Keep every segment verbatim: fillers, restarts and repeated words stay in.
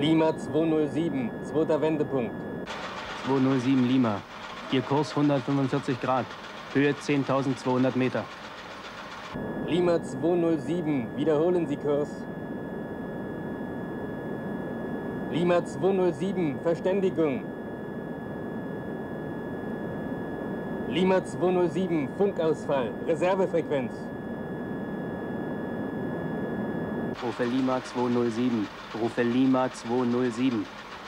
Lima zweihundertsieben, zweiter Wendepunkt. zweihundertsieben Lima. Ihr Kurs hundertfünfundvierzig Grad. Höhe zehntausendzweihundert Meter. Lima zweihundertsieben, wiederholen Sie Kurs. Lima zweihundertsieben, Verständigung. Lima zweihundertsieben, Funkausfall, Reservefrequenz. Rufe Lima zweihundertsieben. Rufe Lima zweihundertsieben.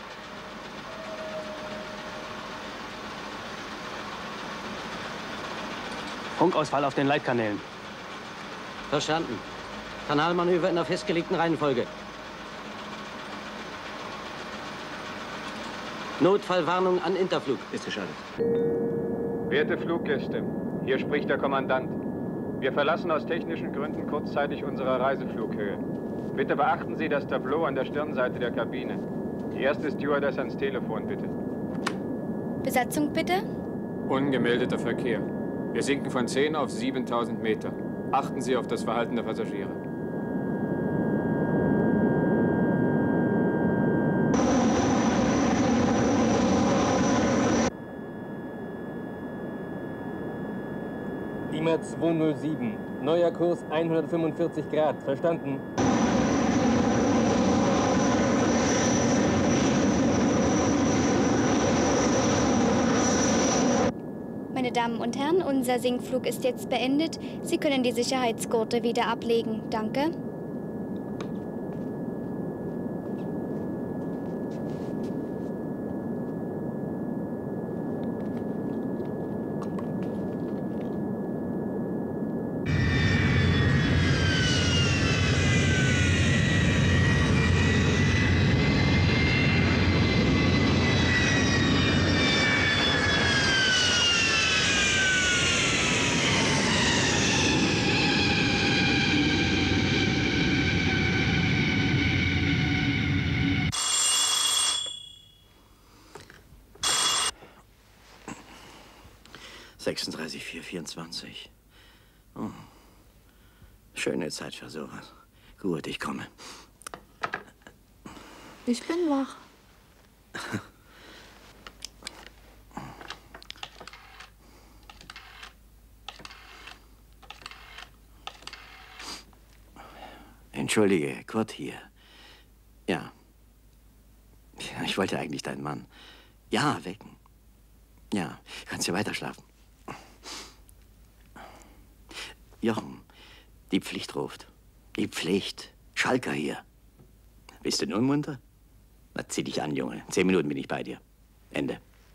Funkausfall auf den Leitkanälen. Verstanden. Kanalmanöver in der festgelegten Reihenfolge. Notfallwarnung an Interflug. Ist geschaltet. Werte Fluggäste, hier spricht der Kommandant. Wir verlassen aus technischen Gründen kurzzeitig unsere Reiseflughöhe. Bitte beachten Sie das Tableau an der Stirnseite der Kabine. Die erste Stewardess ans Telefon, bitte. Besatzung, bitte? Ungemeldeter Verkehr. Wir sinken von zehn auf siebentausend Meter. Achten Sie auf das Verhalten der Passagiere. Lima zweihundertsieben, neuer Kurs hundertfünfundvierzig Grad, verstanden? Meine Damen und Herren, unser Sinkflug ist jetzt beendet. Sie können die Sicherheitsgurte wieder ablegen. Danke. sechsunddreißig vier vierundzwanzig. Oh. Schöne Zeit für sowas. Gut, ich komme. Ich bin wach. Entschuldige, Kurt hier. Ja. Ja, ich wollte eigentlich deinen Mann. Ja, wecken. Ja, kannst ja weiter schlafen. Jochen, die Pflicht ruft. Die Pflicht. Schalker hier. Bist du nun munter? Na, zieh dich an, Junge. Zehn Minuten bin ich bei dir. Ende.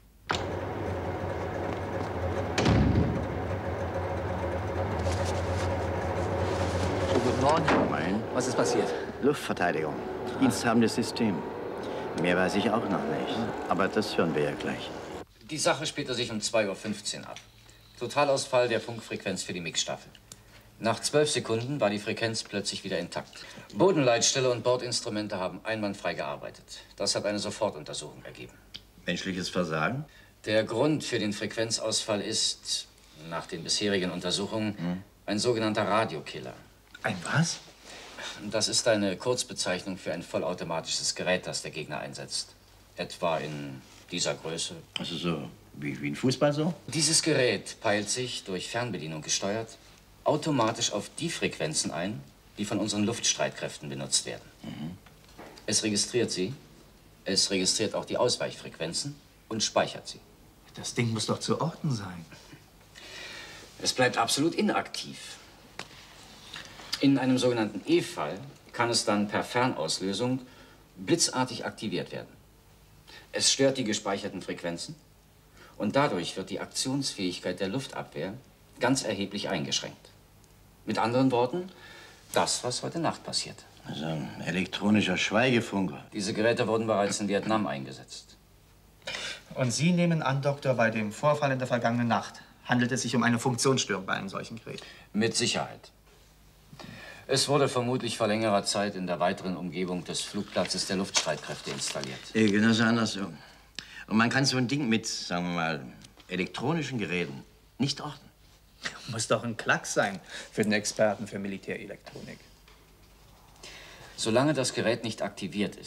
Oh, guten Morgen. Moin. Was ist passiert? Luftverteidigung. Diensthabendes System. Mehr weiß ich auch noch nicht. Aber das hören wir ja gleich. Die Sache spielte sich um zwei Uhr fünfzehn ab. Totalausfall der Funkfrequenz für die Mix-Staffel. Nach zwölf Sekunden war die Frequenz plötzlich wieder intakt. Bodenleitstelle und Bordinstrumente haben einwandfrei gearbeitet. Das hat eine Sofortuntersuchung ergeben. Menschliches Versagen? Der Grund für den Frequenzausfall ist, nach den bisherigen Untersuchungen, hm. ein sogenannter Radiokiller. Ein was? Das ist eine Kurzbezeichnung für ein vollautomatisches Gerät, das der Gegner einsetzt. Etwa in dieser Größe. Also so wie, wie ein Fußball so? Dieses Gerät peilt sich, durch Fernbedienung gesteuert, automatisch auf die Frequenzen ein, die von unseren Luftstreitkräften benutzt werden. Mhm. Es registriert sie, es registriert auch die Ausweichfrequenzen und speichert sie. Das Ding muss doch zu orten sein. Es bleibt absolut inaktiv. In einem sogenannten E-Fall kann es dann per Fernauslösung blitzartig aktiviert werden. Es stört die gespeicherten Frequenzen und dadurch wird die Aktionsfähigkeit der Luftabwehr ganz erheblich eingeschränkt. Mit anderen Worten, das, was heute Nacht passiert. Also ein elektronischer Schweigefunker. Diese Geräte wurden bereits in Vietnam eingesetzt. Und Sie nehmen an, Doktor, bei dem Vorfall in der vergangenen Nacht handelt es sich um eine Funktionsstörung bei einem solchen Gerät? Mit Sicherheit. Es wurde vermutlich vor längerer Zeit in der weiteren Umgebung des Flugplatzes der Luftstreitkräfte installiert. Äh, genau so andersrum. Und man kann so ein Ding mit, sagen wir mal, elektronischen Geräten nicht orten. Muss doch ein Klacks sein für den Experten für Militärelektronik. Solange das Gerät nicht aktiviert ist,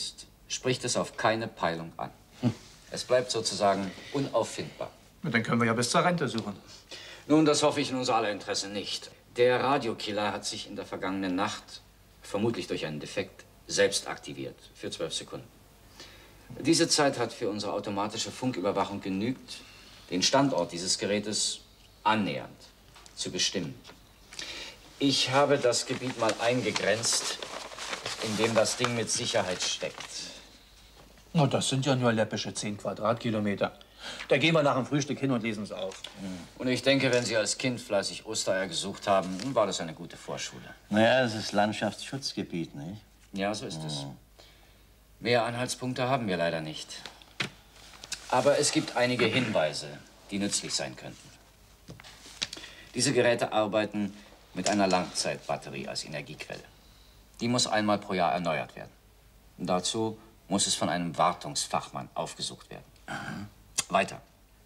spricht es auf keine Peilung an. Hm. Es bleibt sozusagen unauffindbar. Na, dann können wir ja bis zur Rente suchen. Nun, das hoffe ich in unser aller Interesse nicht. Der Radiokiller hat sich in der vergangenen Nacht, vermutlich durch einen Defekt, selbst aktiviert. Für zwölf Sekunden. Diese Zeit hat für unsere automatische Funküberwachung genügt, den Standort dieses Gerätes annähernd zu bestimmen. Ich habe das Gebiet mal eingegrenzt, in dem das Ding mit Sicherheit steckt. Na, das sind ja nur läppische zehn Quadratkilometer. Da gehen wir nach dem Frühstück hin und lesen es auf. Und ich denke, wenn Sie als Kind fleißig Ostereier gesucht haben, war das eine gute Vorschule. Naja, es ist Landschaftsschutzgebiet, nicht? Ja, so ist es. Mehr Anhaltspunkte haben wir leider nicht. Aber es gibt einige Hinweise, die nützlich sein könnten. Diese Geräte arbeiten mit einer Langzeitbatterie als Energiequelle. Die muss einmal pro Jahr erneuert werden. Und dazu muss es von einem Wartungsfachmann aufgesucht werden. Aha. Weiter.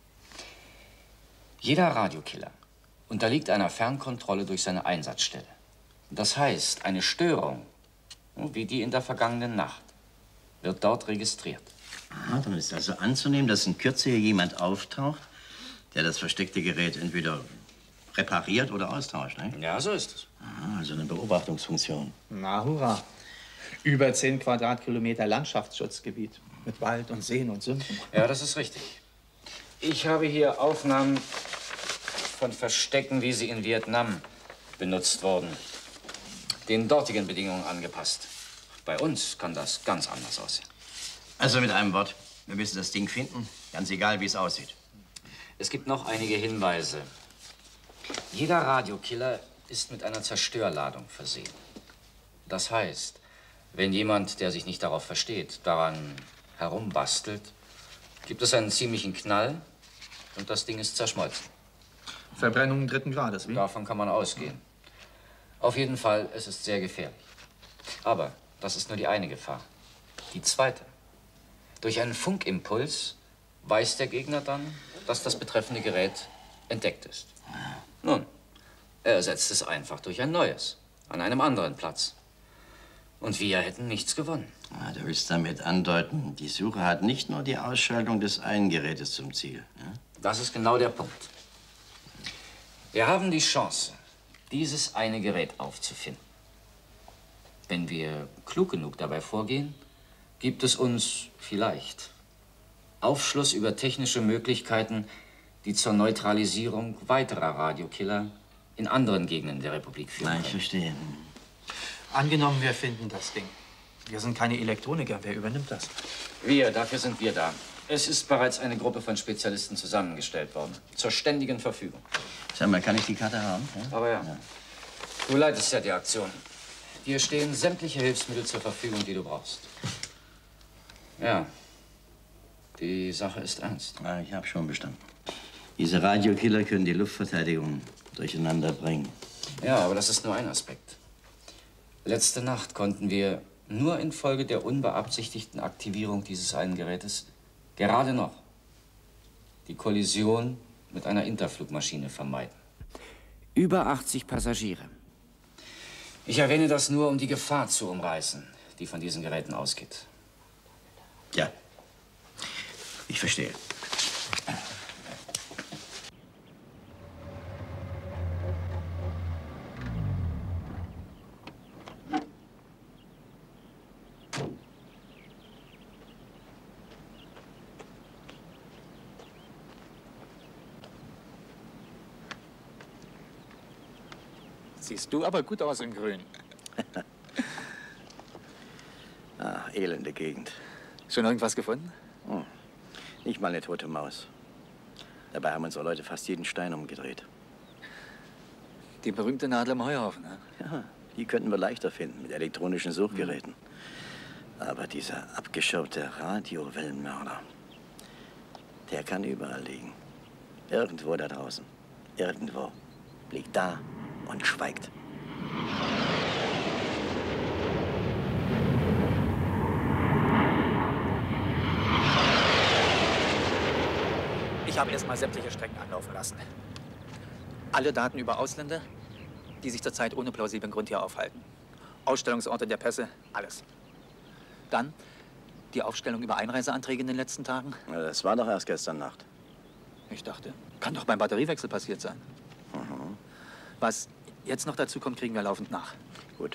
Jeder Radiokiller unterliegt einer Fernkontrolle durch seine Einsatzstelle. Das heißt, eine Störung, wie die in der vergangenen Nacht, wird dort registriert. Aha, dann ist also anzunehmen, dass in Kürze hier jemand auftaucht, der das versteckte Gerät entweder repariert oder austauscht, ne? Ja, so ist es. Aha, also eine Beobachtungsfunktion. Na, hurra. Über zehn Quadratkilometer Landschaftsschutzgebiet. Mit Wald und Seen und Sümpfen. Ja, das ist richtig. Ich habe hier Aufnahmen von Verstecken, wie sie in Vietnam benutzt wurden. Den dortigen Bedingungen angepasst. Bei uns kann das ganz anders aussehen. Also mit einem Wort, wir müssen das Ding finden, ganz egal, wie es aussieht. Es gibt noch einige Hinweise. Jeder Radiokiller ist mit einer Zerstörladung versehen. Das heißt, wenn jemand, der sich nicht darauf versteht, daran herumbastelt, gibt es einen ziemlichen Knall und das Ding ist zerschmolzen. Verbrennung dritten Grades, wie? Davon kann man ausgehen. Auf jeden Fall, es ist sehr gefährlich. Aber das ist nur die eine Gefahr. Die zweite. Durch einen Funkimpuls weiß der Gegner dann, dass das betreffende Gerät entdeckt ist. Nun, er ersetzt es einfach durch ein neues, an einem anderen Platz. Und wir hätten nichts gewonnen. Ah, du willst damit andeuten, die Suche hat nicht nur die Ausschaltung des einen Gerätes zum Ziel. Ja? Das ist genau der Punkt. Wir haben die Chance, dieses eine Gerät aufzufinden. Wenn wir klug genug dabei vorgehen, gibt es uns vielleicht Aufschluss über technische Möglichkeiten, die zur Neutralisierung weiterer Radiokiller in anderen Gegenden der Republik führen. Nein, ich verstehe. Angenommen, wir finden das Ding. Wir sind keine Elektroniker. Wer übernimmt das? Wir, dafür sind wir da. Es ist bereits eine Gruppe von Spezialisten zusammengestellt worden. Zur ständigen Verfügung. Sag mal, kann ich die Karte haben? Ja? Aber ja. ja. Du leitest ja die Aktion. Dir stehen sämtliche Hilfsmittel zur Verfügung, die du brauchst. Ja. Die Sache ist ernst. Ja, ich habe schon bestanden. Diese Radiokiller können die Luftverteidigung durcheinander bringen. Ja, aber das ist nur ein Aspekt. Letzte Nacht konnten wir nur infolge der unbeabsichtigten Aktivierung dieses einen Gerätes gerade noch die Kollision mit einer Interflugmaschine vermeiden. Über achtzig Passagiere. Ich erwähne das nur, um die Gefahr zu umreißen, die von diesen Geräten ausgeht. Ja, ich verstehe. Siehst du aber gut aus in Grün. Ah, elende Gegend. Schon irgendwas gefunden? Hm. Nicht mal eine tote Maus. Dabei haben unsere Leute fast jeden Stein umgedreht. Die berühmte Nadel im Heuhaufen, ne? Ja, die könnten wir leichter finden mit elektronischen Suchgeräten. Mhm. Aber dieser abgeschaute Radiowellenmörder, der kann überall liegen. Irgendwo da draußen. Irgendwo. Liegt da und schweigt. Ich habe erstmal sämtliche Strecken anlaufen lassen. Alle Daten über Ausländer, die sich zurzeit ohne plausiblen Grund hier aufhalten. Ausstellungsorte der Pässe, alles. Dann Die Aufstellung über Einreiseanträge in den letzten Tagen? Ja, das war doch erst gestern Nacht. Ich dachte, kann doch beim Batteriewechsel passiert sein. Mhm. Was jetzt noch dazu kommt, kriegen wir laufend nach. Gut.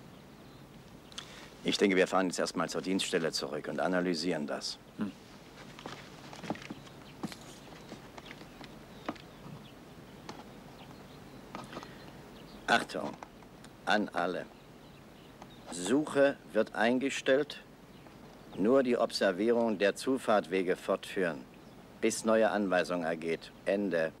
Ich denke, wir fahren jetzt erstmal zur Dienststelle zurück und analysieren das. Hm. Achtung, an alle. Suche wird eingestellt. Nur die Observierung der Zufahrtwege fortführen, bis neue Anweisung ergeht. Ende.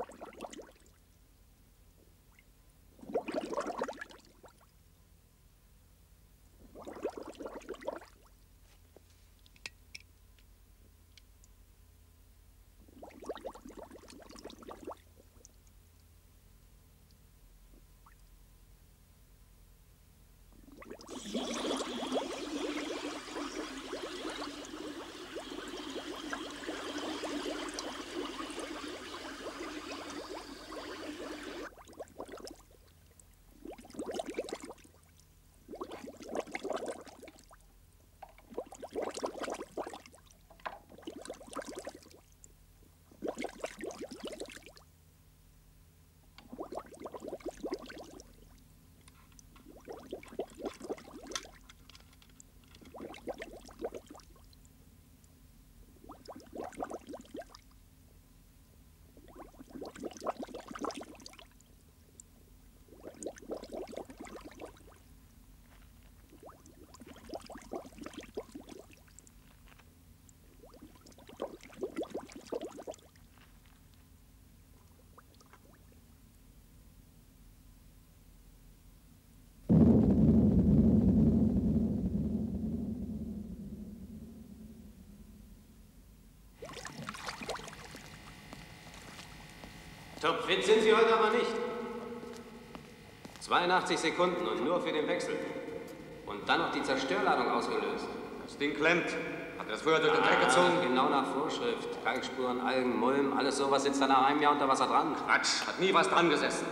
Topfit sind Sie heute aber nicht. zweiundachtzig Sekunden und nur für den Wechsel. Und dann noch die Zerstörladung ausgelöst. Das Ding klemmt. Hat er das früher durch den Dreck gezogen? Genau nach Vorschrift. Kalkspuren, Algen, Mulm, alles sowas sitzt da nach einem Jahr unter Wasser dran. Quatsch, hat nie was dran gesessen.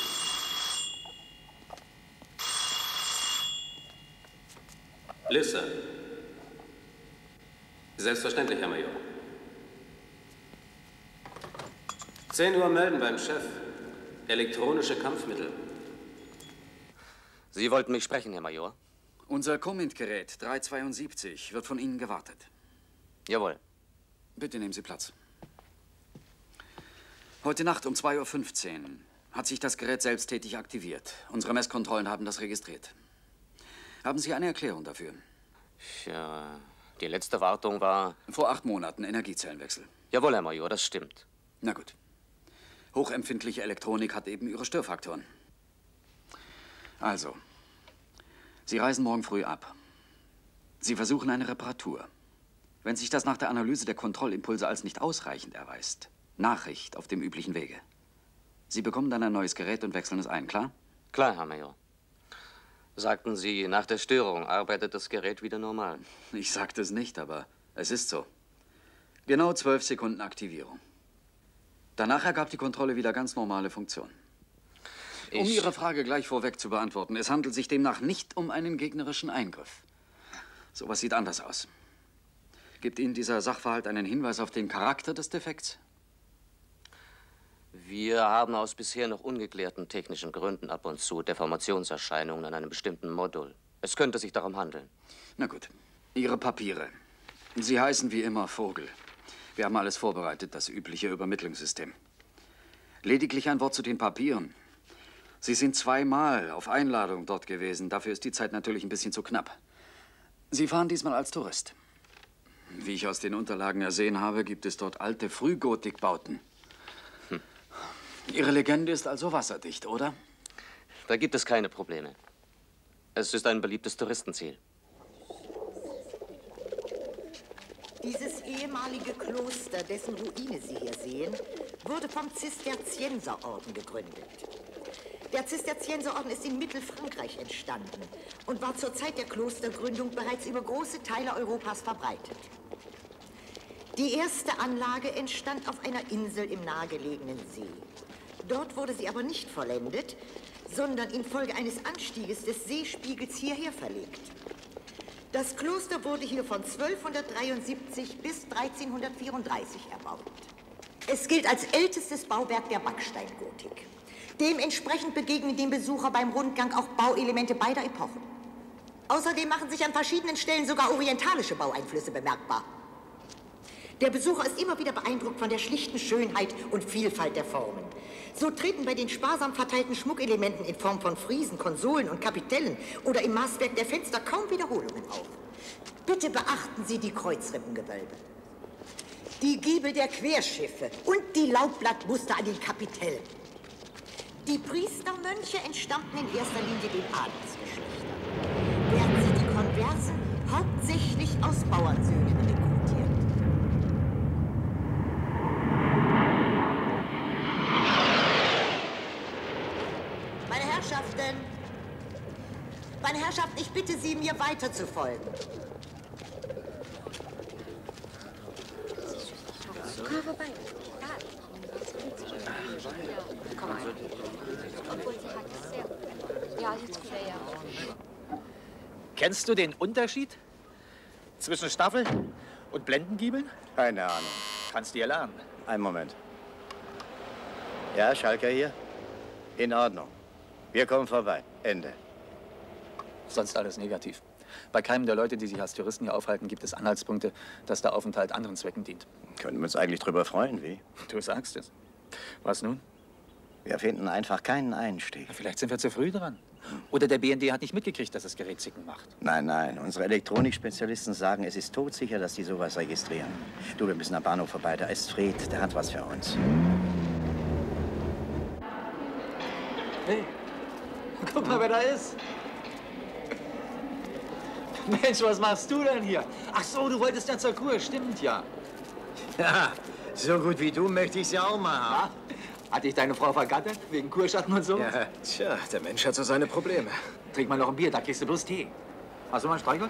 Lisse. Selbstverständlich, Herr Major. zehn Uhr melden beim Chef. Elektronische Kampfmittel. Sie wollten mich sprechen, Herr Major? Unser Comint-Gerät drei zweiundsiebzig wird von Ihnen gewartet. Jawohl. Bitte nehmen Sie Platz. Heute Nacht um zwei Uhr fünfzehn hat sich das Gerät selbsttätig aktiviert. Unsere Messkontrollen haben das registriert. Haben Sie eine Erklärung dafür? Ja, die letzte Wartung war... Vor acht Monaten, Energiezellenwechsel. Jawohl, Herr Major, das stimmt. Na gut. Hochempfindliche Elektronik hat eben ihre Störfaktoren. Also, Sie reisen morgen früh ab. Sie versuchen eine Reparatur. Wenn sich das nach der Analyse der Kontrollimpulse als nicht ausreichend erweist, Nachricht auf dem üblichen Wege. Sie bekommen dann ein neues Gerät und wechseln es ein, klar? Klar, Herr Major. Sagten Sie, nach der Störung arbeitet das Gerät wieder normal? Ich sagte es nicht, aber es ist so. Genau zwölf Sekunden Aktivierung. Danach ergab die Kontrolle wieder ganz normale Funktion. Um Ich... Ihre Frage gleich vorweg zu beantworten, es handelt sich demnach nicht um einen gegnerischen Eingriff. Sowas sieht anders aus. Gibt Ihnen dieser Sachverhalt einen Hinweis auf den Charakter des Defekts? Wir haben aus bisher noch ungeklärten technischen Gründen ab und zu Deformationserscheinungen an einem bestimmten Modul. Es könnte sich darum handeln. Na gut. Ihre Papiere. Sie heißen wie immer Vogel. Wir haben alles vorbereitet, das übliche Übermittlungssystem. Lediglich ein Wort zu den Papieren. Sie sind zweimal auf Einladung dort gewesen. Dafür ist die Zeit natürlich ein bisschen zu knapp. Sie fahren diesmal als Tourist. Wie ich aus den Unterlagen ersehen habe, gibt es dort alte Frühgotikbauten. Hm. Ihre Legende ist also wasserdicht, oder? Da gibt es keine Probleme. Es ist ein beliebtes Touristenziel. Dieses ehemalige Kloster, dessen Ruine Sie hier sehen, wurde vom Zisterzienserorden gegründet. Der Zisterzienserorden ist in Mittelfrankreich entstanden und war zur Zeit der Klostergründung bereits über große Teile Europas verbreitet. Die erste Anlage entstand auf einer Insel im nahegelegenen See. Dort wurde sie aber nicht vollendet, sondern infolge eines Anstieges des Seespiegels hierher verlegt. Das Kloster wurde hier von zwölfhundertdreiundsiebzig bis dreizehnhundertvierunddreißig erbaut. Es gilt als ältestes Bauwerk der Backsteingotik. Dementsprechend begegnen dem Besucher beim Rundgang auch Bauelemente beider Epochen. Außerdem machen sich an verschiedenen Stellen sogar orientalische Baueinflüsse bemerkbar. Der Besucher ist immer wieder beeindruckt von der schlichten Schönheit und Vielfalt der Formen. So treten bei den sparsam verteilten Schmuckelementen in Form von Friesen, Konsolen und Kapitellen oder im Maßwerk der Fenster kaum Wiederholungen auf. Bitte beachten Sie die Kreuzrippengewölbe, die Giebel der Querschiffe und die Laubblattmuster an den Kapitellen. Die Priestermönche entstammten in erster Linie den Adelsgeschlechtern, während sie die Konversen hauptsächlich aus Bauernsöhnen rekrutiert. Meine Herrschaften, meine Herrschaften, ich bitte Sie, mir weiter zu folgen. Komm vorbei. Komm mal. Obwohl sie hat es sehr. Ja, jetzt gut. Ja. Kennst du den Unterschied zwischen Staffel und Blendengiebeln? Keine Ahnung. Kannst du ja lernen. Einen Moment. Ja, Schalker hier? In Ordnung. Wir kommen vorbei. Ende. Sonst alles negativ. Bei keinem der Leute, die sich als Touristen hier aufhalten, gibt es Anhaltspunkte, dass der Aufenthalt anderen Zwecken dient. Können wir uns eigentlich drüber freuen, wie? Du sagst es. Was nun? Wir finden einfach keinen Einstieg. Vielleicht sind wir zu früh dran. Oder der B N D hat nicht mitgekriegt, dass das Gerät Zicken macht. Nein, nein. Unsere Elektronikspezialisten sagen, es ist todsicher, dass die sowas registrieren. Du, wir müssen am Bahnhof vorbei. Da ist Fred, der hat was für uns. Hey, guck mal, wer da ist. Mensch, was machst du denn hier? Ach so, du wolltest ja zur Kur, stimmt ja. Ja, so gut wie du möchte ich es ja auch mal haben. Ja? Hat dich deine Frau vergattert, wegen Kurschatten und so? Ja, tja, der Mensch hat so seine Probleme. Trink mal noch ein Bier, da kriegst du bloß Tee. Hast du mal ein Streichholz?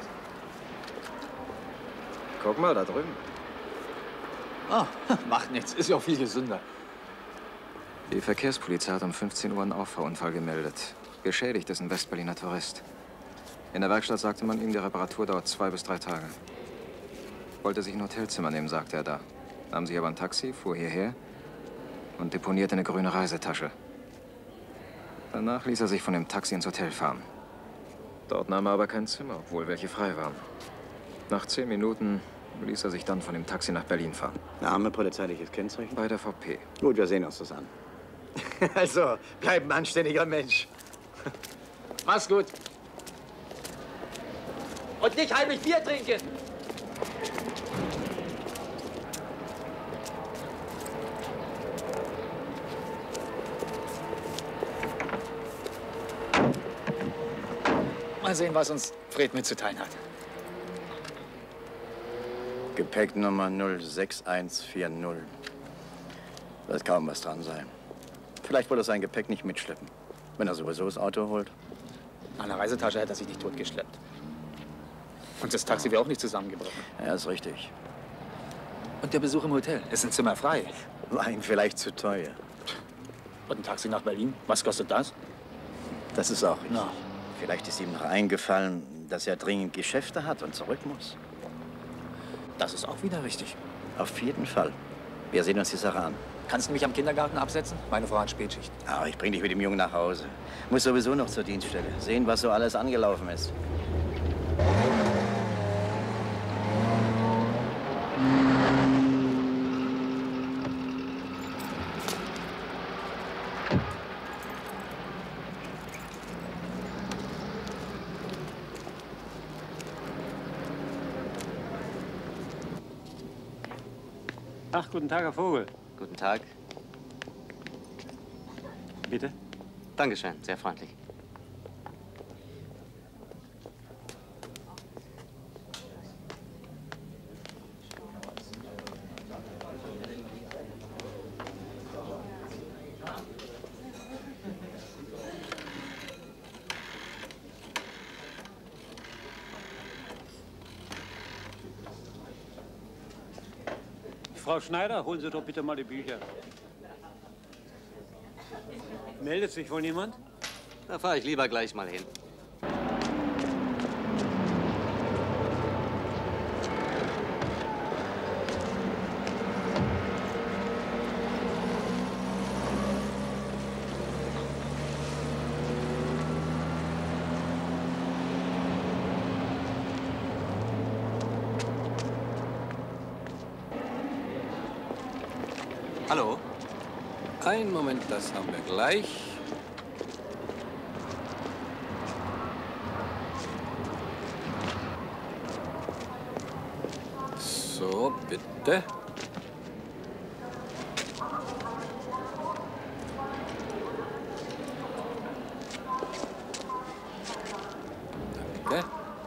Guck mal, da drüben. Oh, macht nichts, ist ja auch viel gesünder. Die Verkehrspolizei hat um fünfzehn Uhr einen Auffahrunfall gemeldet. Geschädigt ist ein Westberliner Tourist. In der Werkstatt sagte man ihm, die Reparatur dauert zwei bis drei Tage. Wollte sich ein Hotelzimmer nehmen, sagte er da. Nahm sich aber ein Taxi, fuhr hierher und deponierte eine grüne Reisetasche. Danach ließ er sich von dem Taxi ins Hotel fahren. Dort nahm er aber kein Zimmer, obwohl welche frei waren. Nach zehn Minuten ließ er sich dann von dem Taxi nach Berlin fahren. Name, polizeiliches Kennzeichen? Bei der V P. Gut, wir sehen uns das an. Also, bleib ein anständiger Mensch. Mach's gut. Und nicht heimlich Bier trinken. Mal sehen, was uns Fred mitzuteilen hat. Gepäcknummer null sechs eins vier null. Wird kaum was dran sein. Vielleicht wollte er sein Gepäck nicht mitschleppen. Wenn er sowieso das Auto holt. An der Reisetasche hätte er sich nicht totgeschleppt. Und das Taxi wäre auch nicht zusammengebrochen. Ja, ist richtig. Und der Besuch im Hotel? Ist ein Zimmer frei? War ihm vielleicht zu teuer. Und ein Taxi nach Berlin? Was kostet das? Das ist auch richtig. Na. Vielleicht ist ihm noch eingefallen, dass er dringend Geschäfte hat und zurück muss. Das ist auch wieder richtig. Auf jeden Fall. Wir sehen uns die Sache an. Kannst du mich am Kindergarten absetzen? Meine Frau hat Spätschicht. Ah, ich bring dich mit dem Jungen nach Hause. Muss sowieso noch zur Dienststelle. Sehen, was so alles angelaufen ist. Ach, guten Tag, Herr Vogel. Guten Tag. Bitte? Dankeschön, sehr freundlich. Frau Schneider, holen Sie doch bitte mal die Bücher. Meldet sich wohl niemand? Da fahre ich lieber gleich mal hin. Hallo? Einen Moment, das haben wir gleich. So, bitte. Danke.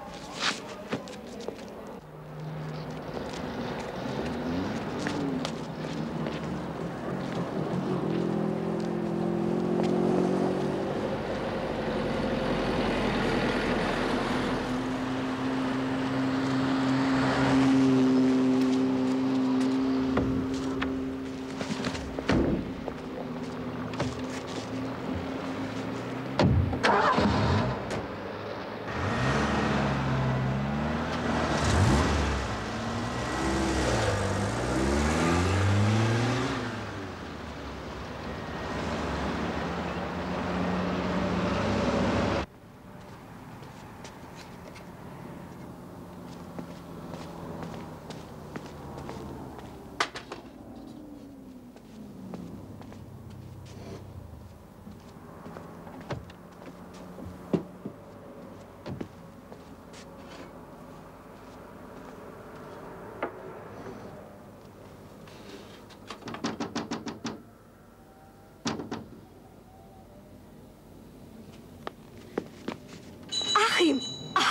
Achim!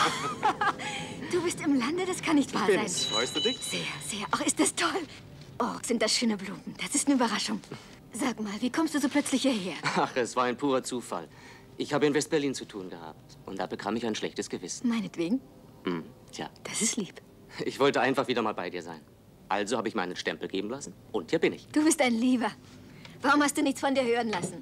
Du bist im Lande, das kann nicht wahr sein. Bin's. Freust du dich? Sehr, sehr. Ach, ist das toll. Oh, sind das schöne Blumen. Das ist eine Überraschung. Sag mal, wie kommst du so plötzlich hierher? Ach, es war ein purer Zufall. Ich habe in West-Berlin zu tun gehabt. Und da bekam ich ein schlechtes Gewissen. Meinetwegen? Hm, tja. Das ist lieb. Ich wollte einfach wieder mal bei dir sein. Also habe ich meinen Stempel geben lassen. Und hier bin ich. Du bist ein Lieber. Warum hast du nichts von dir hören lassen?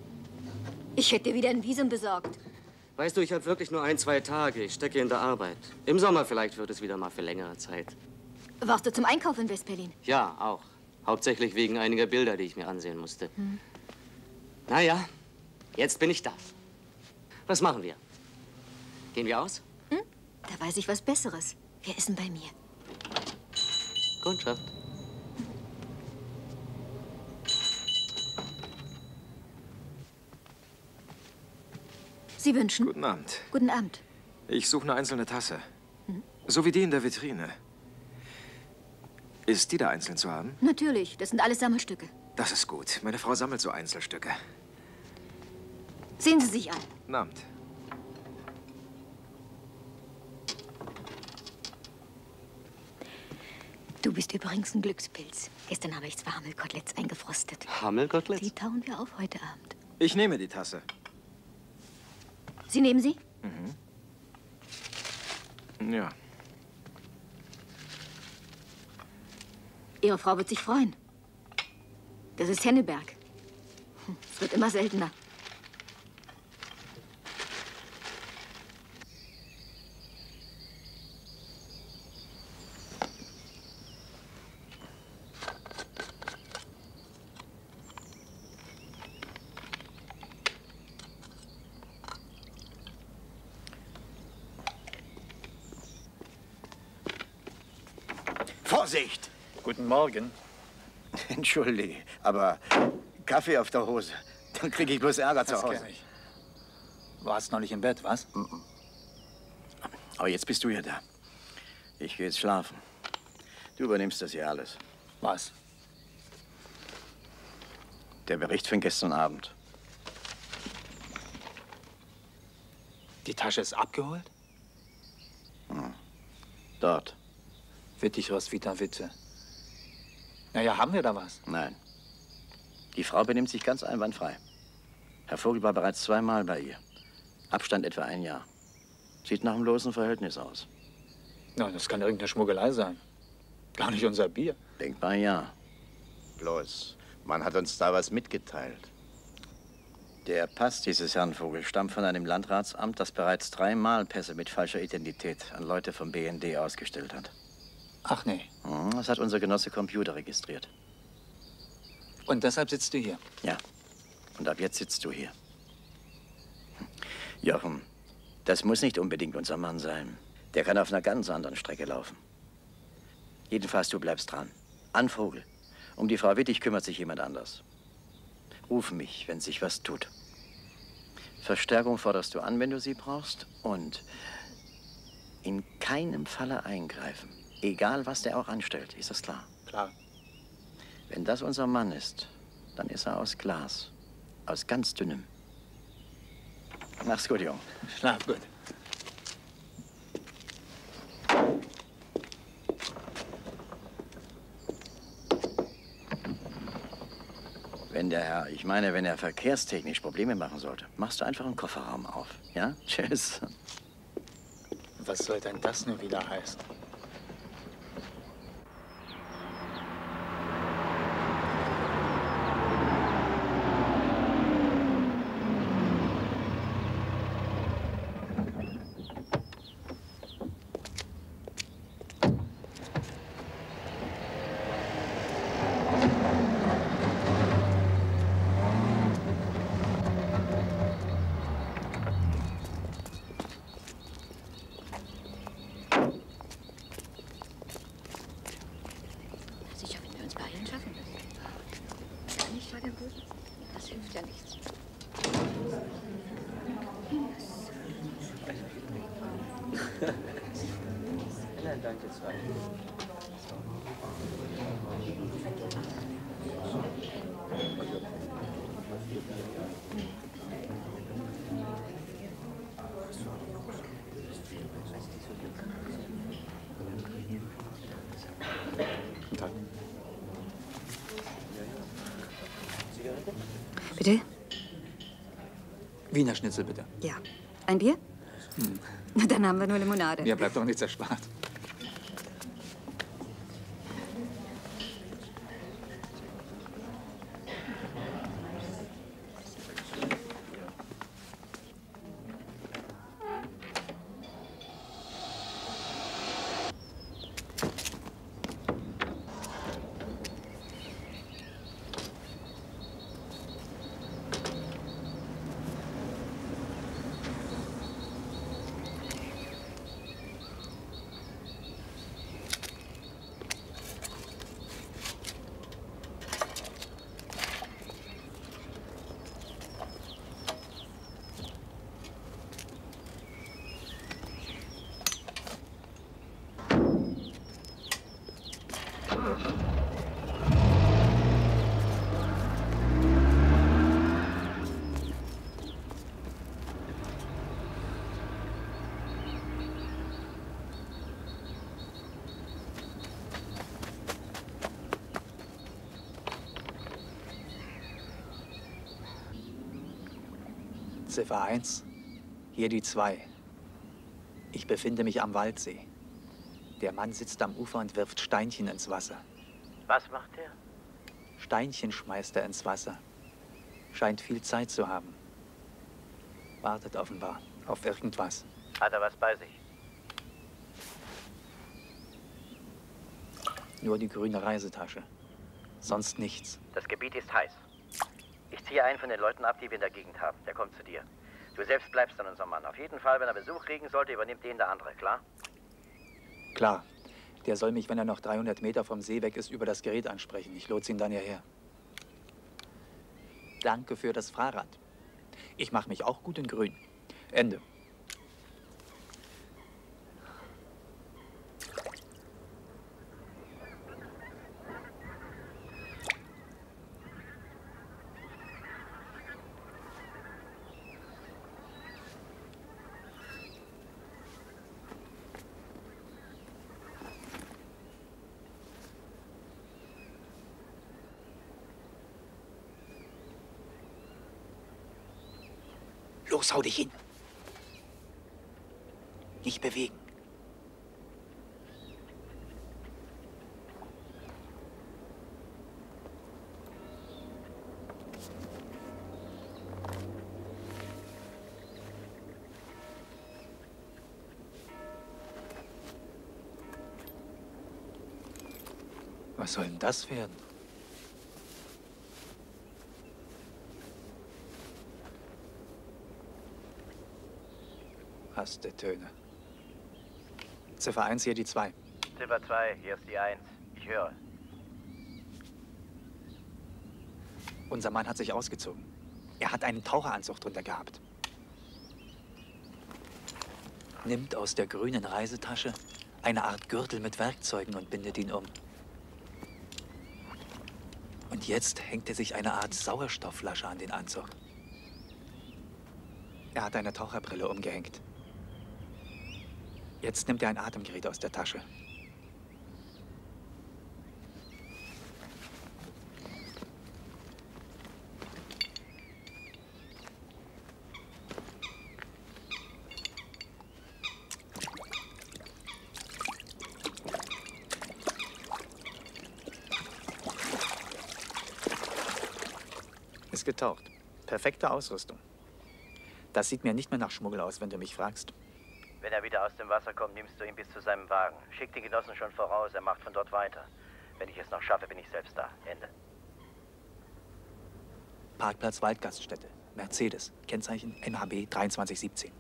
Ich hätte dir wieder ein Visum besorgt. Weißt du, ich habe wirklich nur ein, zwei Tage. Ich stecke in der Arbeit. Im Sommer vielleicht wird es wieder mal für längere Zeit. Warst du zum Einkauf in West-Berlin? Ja, auch. Hauptsächlich wegen einiger Bilder, die ich mir ansehen musste. Hm. Naja, jetzt bin ich da. Was machen wir? Gehen wir aus? Hm? Da weiß ich was Besseres. Wir essen bei mir. Kundschaft. Sie wünschen? Guten Abend. Guten Abend. Ich suche eine einzelne Tasse. Hm? So wie die in der Vitrine. Ist die da einzeln zu haben? Natürlich, das sind alles Sammelstücke. Das ist gut. Meine Frau sammelt so Einzelstücke. Sehen Sie sich an. Guten Abend. Du bist übrigens ein Glückspilz. Gestern habe ich zwei Hammelkoteletts eingefrostet. Hammelkoteletts? Die tauen wir auf heute Abend. Ich nehme die Tasse. Sie nehmen sie? Mhm. Ja. Ihre Frau wird sich freuen. Das ist Henneberg. Es wird immer seltener. Vorsicht! Guten Morgen. Entschuldige, aber Kaffee auf der Hose, dann kriege ich bloß Ärger zu Das Hause. kenn ich. Warst noch nicht im Bett, was? Aber jetzt bist du ja da. Ich gehe jetzt schlafen. Du übernimmst das hier alles. Was? Der Bericht von gestern Abend. Die Tasche ist abgeholt? Hm. Dort. Wittig, Roswitha, Witze. Naja, haben wir da was? Nein. Die Frau benimmt sich ganz einwandfrei. Herr Vogel war bereits zweimal bei ihr. Abstand etwa ein Jahr. Sieht nach einem losen Verhältnis aus. Na, das kann irgendeine Schmuggelei sein. Gar nicht unser Bier. Denkbar ja. Bloß, man hat uns da was mitgeteilt. Der Pass dieses Herrn Vogel stammt von einem Landratsamt, das bereits dreimal Pässe mit falscher Identität an Leute vom B N D ausgestellt hat. Ach nee. Das hat unser Genosse Computer registriert. Und deshalb sitzt du hier? Ja. Und ab jetzt sitzt du hier. Jochen, das muss nicht unbedingt unser Mann sein. Der kann auf einer ganz anderen Strecke laufen. Jedenfalls, du bleibst dran. An Vogel. Um die Frau Wittig kümmert sich jemand anders. Ruf mich, wenn sich was tut. Verstärkung forderst du an, wenn du sie brauchst. Und in keinem Falle eingreifen. Egal, was der auch anstellt. Ist das klar? Klar. Wenn das unser Mann ist, dann ist er aus Glas. Aus ganz dünnem. Mach's gut, Jung. Schlaf gut. Wenn der Herr, ich meine, wenn er verkehrstechnisch Probleme machen sollte, machst du einfach einen Kofferraum auf. Ja? Tschüss. Was soll denn das nun wieder heißen? Bitte? Wiener Schnitzel, bitte. Ja. Ein Bier? Hm. Na, dann haben wir nur Limonade. Mir bleibt doch nichts erspart. Ziffer eins, hier die zwei. Ich befinde mich am Waldsee. Der Mann sitzt am Ufer und wirft Steinchen ins Wasser. Was macht er? Steinchen schmeißt er ins Wasser. Scheint viel Zeit zu haben. Wartet offenbar auf irgendwas. Hat er was bei sich? Nur die grüne Reisetasche. Sonst nichts. Das Gebiet ist heiß. Ich ziehe einen von den Leuten ab, die wir in der Gegend haben. Der kommt zu dir. Du selbst bleibst dann unser Mann. Auf jeden Fall, wenn er Besuch kriegen sollte, übernimmt den der andere, klar? Klar. Der soll mich, wenn er noch dreihundert Meter vom See weg ist, über das Gerät ansprechen. Ich lotse ihn dann hierher. Danke für das Fahrrad. Ich mache mich auch gut in grün. Ende. Los, hau dich hin. Nicht bewegen. Was soll denn das werden? Haste Töne. Ziffer eins, hier die zwei. Ziffer zwei, hier ist die eins. Ich höre. Unser Mann hat sich ausgezogen. Er hat einen Taucheranzug drunter gehabt. Nimmt aus der grünen Reisetasche eine Art Gürtel mit Werkzeugen und bindet ihn um. Und jetzt hängt er sich eine Art Sauerstoffflasche an den Anzug. Er hat eine Taucherbrille umgehängt. Jetzt nimmt er ein Atemgerät aus der Tasche. Ist getaucht. Perfekte Ausrüstung. Das sieht mir nicht mehr nach Schmuggel aus, wenn du mich fragst. Wenn er wieder aus dem Wasser kommt, nimmst du ihn bis zu seinem Wagen. Schick die Genossen schon voraus, er macht von dort weiter. Wenn ich es noch schaffe, bin ich selbst da. Ende. Parkplatz Waldgaststätte. Mercedes. Kennzeichen M H B dreiundzwanzig siebzehn.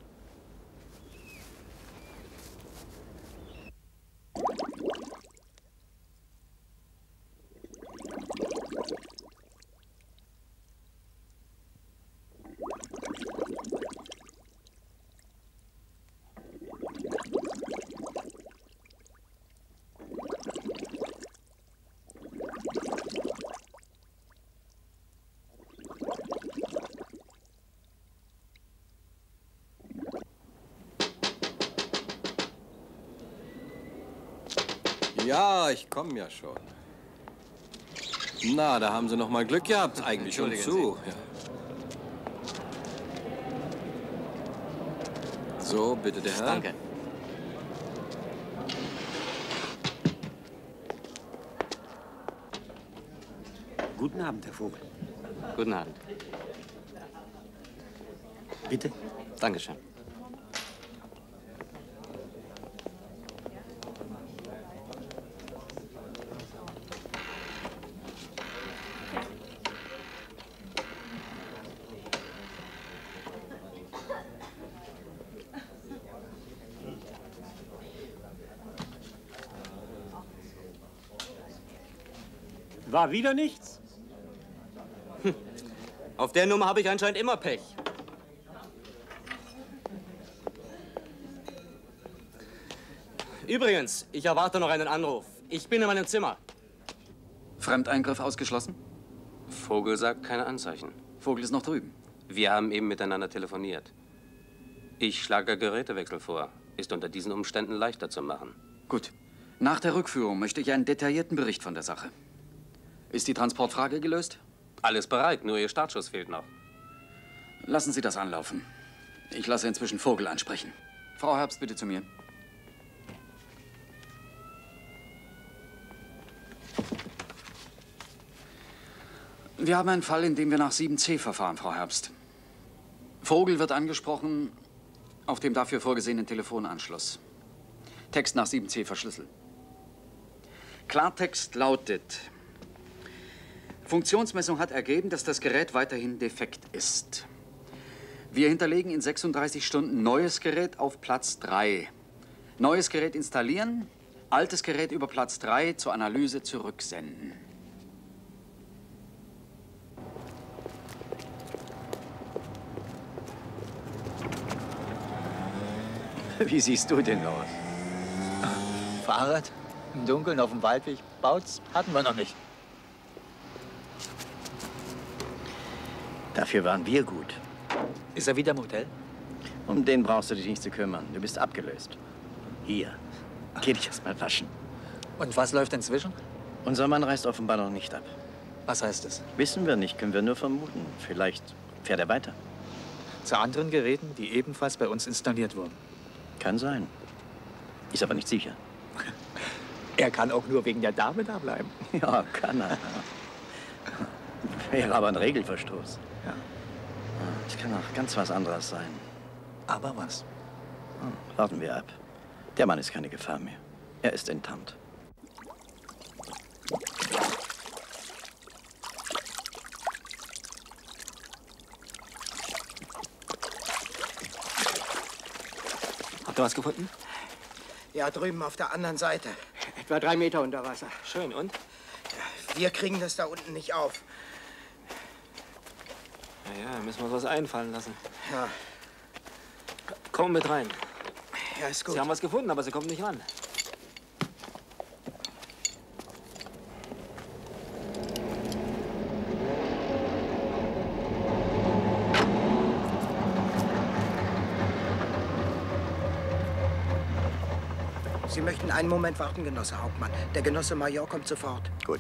Ja, ich komme ja schon. Na, da haben Sie noch mal Glück gehabt. Eigentlich schon zu. Ja. So, bitte, der Herr. Danke. Guten Abend, Herr Vogel. Guten Abend. Bitte? Dankeschön. War wieder nichts? Hm. Auf der Nummer habe ich anscheinend immer Pech. Übrigens, ich erwarte noch einen Anruf. Ich bin in meinem Zimmer. Fremdeingriff ausgeschlossen? Vogel sagt keine Anzeichen. Vogel ist noch drüben. Wir haben eben miteinander telefoniert. Ich schlage Gerätewechsel vor. Ist unter diesen Umständen leichter zu machen. Gut. Nach der Rückführung möchte ich einen detaillierten Bericht von der Sache. Ist die Transportfrage gelöst? Alles bereit, nur Ihr Startschuss fehlt noch. Lassen Sie das anlaufen. Ich lasse inzwischen Vogel ansprechen. Frau Herbst, bitte zu mir. Wir haben einen Fall, in dem wir nach sieben C verfahren, Frau Herbst. Vogel wird angesprochen auf dem dafür vorgesehenen Telefonanschluss. Text nach sieben C verschlüsselt. Klartext lautet: Funktionsmessung hat ergeben, dass das Gerät weiterhin defekt ist. Wir hinterlegen in sechsunddreißig Stunden neues Gerät auf Platz drei. Neues Gerät installieren, altes Gerät über Platz drei zur Analyse zurücksenden. Wie siehst du denn aus? Fahrrad? Im Dunkeln auf dem Waldweg? Baut's? Hatten wir noch nicht. Dafür waren wir gut. Ist er wieder im Hotel? Um den brauchst du dich nicht zu kümmern. Du bist abgelöst. Hier, geh dich erst mal waschen. Und was läuft inzwischen? Unser Mann reist offenbar noch nicht ab. Was heißt es? Wissen wir nicht, können wir nur vermuten. Vielleicht fährt er weiter. Zu anderen Geräten, die ebenfalls bei uns installiert wurden. Kann sein. Ist aber nicht sicher. Er kann auch nur wegen der Dame da bleiben. Ja, kann er. Wäre aber ein Regelverstoß. Ja. Es kann auch ganz was anderes sein. Aber was? Warten wir ab. Der Mann ist keine Gefahr mehr. Er ist enttarnt. Habt ihr was gefunden? Ja, drüben auf der anderen Seite. Etwa drei Meter unter Wasser. Schön, und? Wir kriegen das da unten nicht auf. Naja, müssen wir uns was einfallen lassen. Ja. Komm mit rein. Ja, ist gut. Sie haben was gefunden, aber Sie kommen nicht ran. Sie möchten einen Moment warten, Genosse Hauptmann. Der Genosse Major kommt sofort. Gut.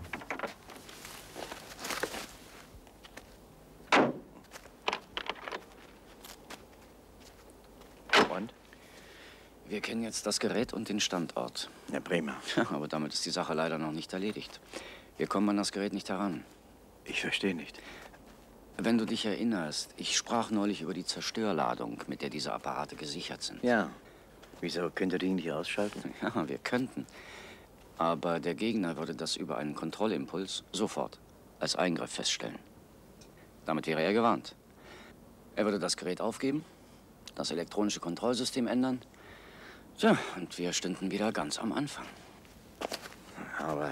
Und? Wir kennen jetzt das Gerät und den Standort. Ja, prima. Aber damit ist die Sache leider noch nicht erledigt. Wir kommen an das Gerät nicht heran. Ich verstehe nicht. Wenn du dich erinnerst, ich sprach neulich über die Zerstörladung, mit der diese Apparate gesichert sind. Ja. Wieso könnt ihr die nicht ausschalten? Ja, wir könnten. Aber der Gegner würde das über einen Kontrollimpuls sofort als Eingriff feststellen. Damit wäre er gewarnt. Er würde das Gerät aufgeben, das elektronische Kontrollsystem ändern. Tja, und wir stünden wieder ganz am Anfang. Aber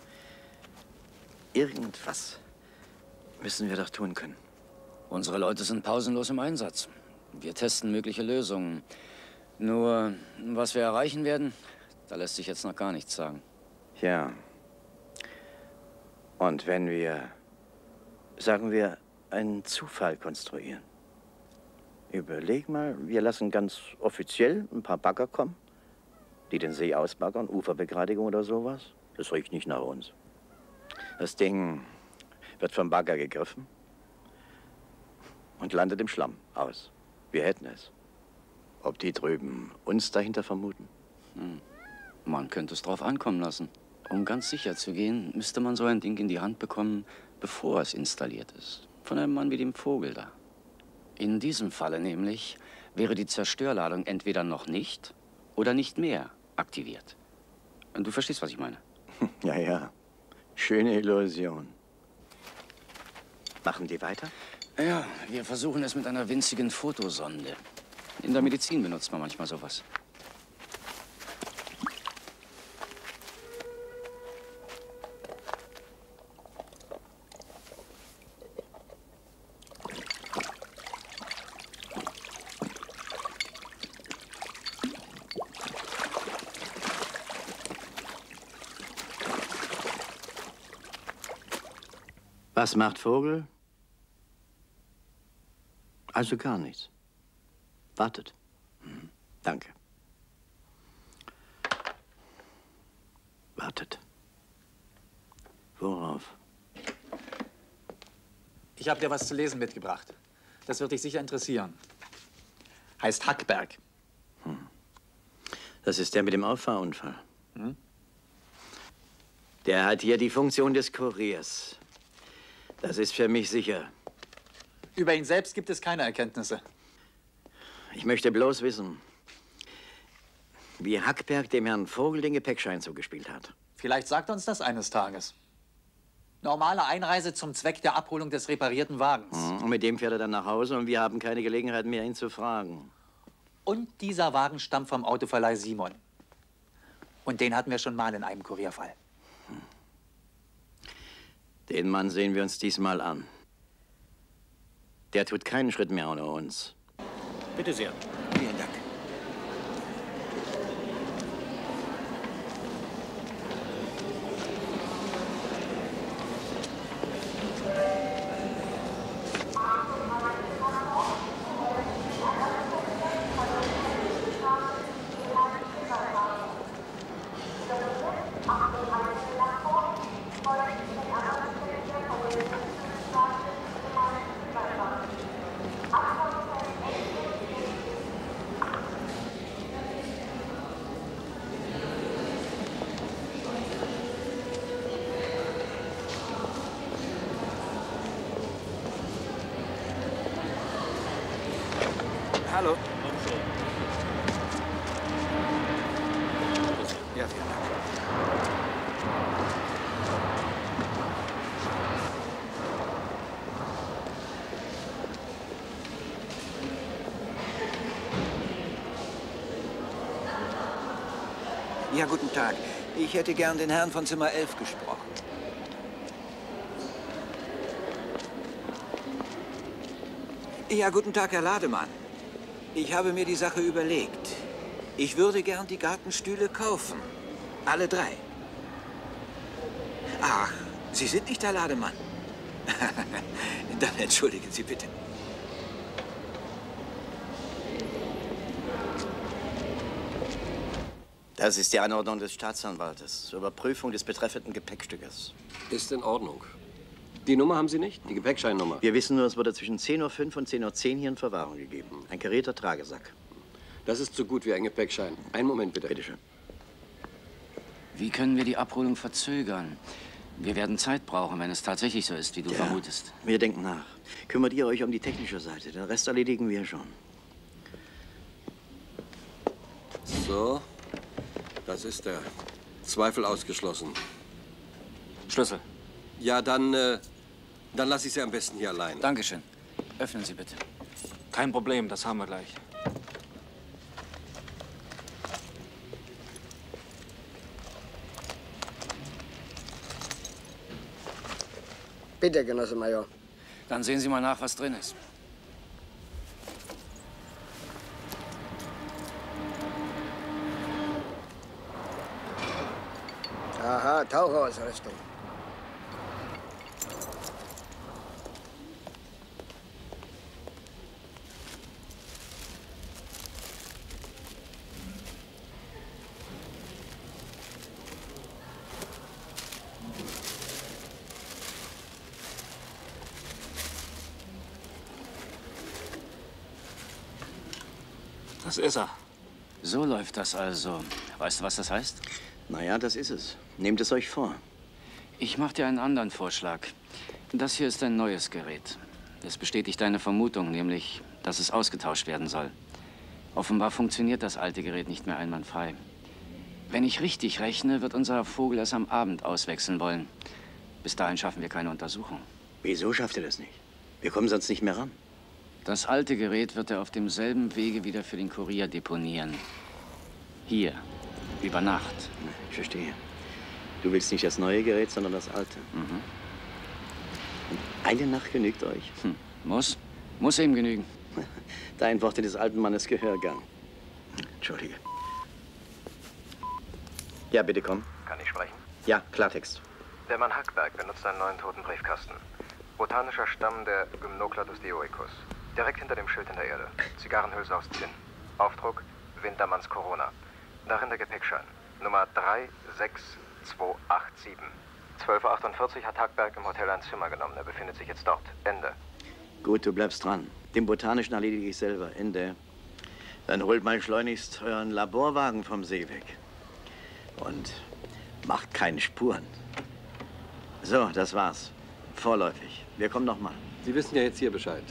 irgendwas müssen wir doch tun können. Unsere Leute sind pausenlos im Einsatz. Wir testen mögliche Lösungen. Nur, was wir erreichen werden, da lässt sich jetzt noch gar nichts sagen. Ja. Und wenn wir, sagen wir, einen Zufall konstruieren. Überleg mal, wir lassen ganz offiziell ein paar Bagger kommen, die den See ausbaggern, Uferbegradigung oder sowas. Das riecht nicht nach uns. Das Ding wird vom Bagger gegriffen und landet im Schlamm aus. Wir hätten es. Ob die drüben uns dahinter vermuten? Hm. Man könnte es drauf ankommen lassen. Um ganz sicher zu gehen, müsste man so ein Ding in die Hand bekommen, bevor es installiert ist. Von einem Mann wie dem Vogel da. In diesem Falle nämlich wäre die Zerstörladung entweder noch nicht oder nicht mehr aktiviert. Du verstehst, was ich meine? Ja, ja. Schöne Illusion. Machen die weiter? Ja, wir versuchen es mit einer winzigen Fotosonde. In der Medizin benutzt man manchmal sowas. Was macht Vogel? Also gar nichts. Wartet. Hm. Danke. Wartet. Worauf? Ich habe dir was zu lesen mitgebracht. Das wird dich sicher interessieren. Heißt Hackberg. Hm. Das ist der mit dem Auffahrunfall. Hm? Der hat hier die Funktion des Kuriers. Das ist für mich sicher. Über ihn selbst gibt es keine Erkenntnisse. Ich möchte bloß wissen, wie Hackberg dem Herrn Vogel den Gepäckschein zugespielt hat. Vielleicht sagt uns das eines Tages. Normale Einreise zum Zweck der Abholung des reparierten Wagens. Und mit dem fährt er dann nach Hause und wir haben keine Gelegenheit mehr, ihn zu fragen. Und dieser Wagen stammt vom Autoverleih Simon. Und den hatten wir schon mal in einem Kurierfall. Den Mann sehen wir uns diesmal an. Der tut keinen Schritt mehr ohne uns. Bitte sehr. Vielen Dank. Hallo. Ja, vielen Dank. Ja, guten Tag. Ich hätte gern den Herrn von Zimmer elf gesprochen. Ja, guten Tag, Herr Lademann. Ich habe mir die Sache überlegt. Ich würde gern die Gartenstühle kaufen. Alle drei. Ach, Sie sind nicht der Lademann. Dann entschuldigen Sie bitte. Das ist die Anordnung des Staatsanwaltes zur Überprüfung des betreffenden Gepäckstückes. Ist in Ordnung. Die Nummer haben Sie nicht? Die Gepäckscheinnummer? Wir wissen nur, es wurde zwischen zehn Uhr fünf und zehn Uhr zehn hier in Verwahrung gegeben. Ein karierter Tragesack. Das ist so gut wie ein Gepäckschein. Einen Moment, bitte. Bitte schön. Wie können wir die Abholung verzögern? Wir werden Zeit brauchen, wenn es tatsächlich so ist, wie du ja, vermutest. Wir denken nach. Kümmert ihr euch um die technische Seite. Den Rest erledigen wir schon. So. Das ist der. Zweifel ausgeschlossen. Schlüssel. Ja, dann, äh, dann lasse ich Sie am besten hier allein. Dankeschön. Öffnen Sie bitte. Kein Problem, das haben wir gleich. Bitte, Genosse Major. Dann sehen Sie mal nach, was drin ist. Aha, Taucherausrüstung. Das ist er. So läuft das also. Weißt du, was das heißt? Naja, das ist es. Nehmt es euch vor. Ich mache dir einen anderen Vorschlag. Das hier ist ein neues Gerät. Es bestätigt deine Vermutung, nämlich, dass es ausgetauscht werden soll. Offenbar funktioniert das alte Gerät nicht mehr einwandfrei. Wenn ich richtig rechne, wird unser Vogel es am Abend auswechseln wollen. Bis dahin schaffen wir keine Untersuchung. Wieso schafft er das nicht? Wir kommen sonst nicht mehr ran. Das alte Gerät wird er auf demselben Wege wieder für den Kurier deponieren. Hier, über Nacht. Ich verstehe. Du willst nicht das neue Gerät, sondern das alte. Mhm. Und eine Nacht genügt euch? Hm. Muss. Muss ihm genügen. Dein Wort des alten Mannes Gehörgang. Entschuldige. Ja, bitte komm. Kann ich sprechen? Ja, Klartext. Der Mann Hackberg benutzt einen neuen toten Briefkasten. Botanischer Stamm der Gymnocladus dioicus. Direkt hinter dem Schild in der Erde. Zigarrenhülse aus Zinn. Aufdruck Wintermanns Corona. Darin der Gepäckschein. Nummer drei sechs zwei acht sieben. zwölf Uhr achtundvierzig hat Hackberg im Hotel ein Zimmer genommen. Er befindet sich jetzt dort. Ende. Gut, du bleibst dran. Den Botanischen erledige ich selber. Ende. Dann holt mal schleunigst euren Laborwagen vom See weg. Und macht keine Spuren. So, das war's. Vorläufig. Wir kommen noch mal. Sie wissen ja jetzt hier Bescheid.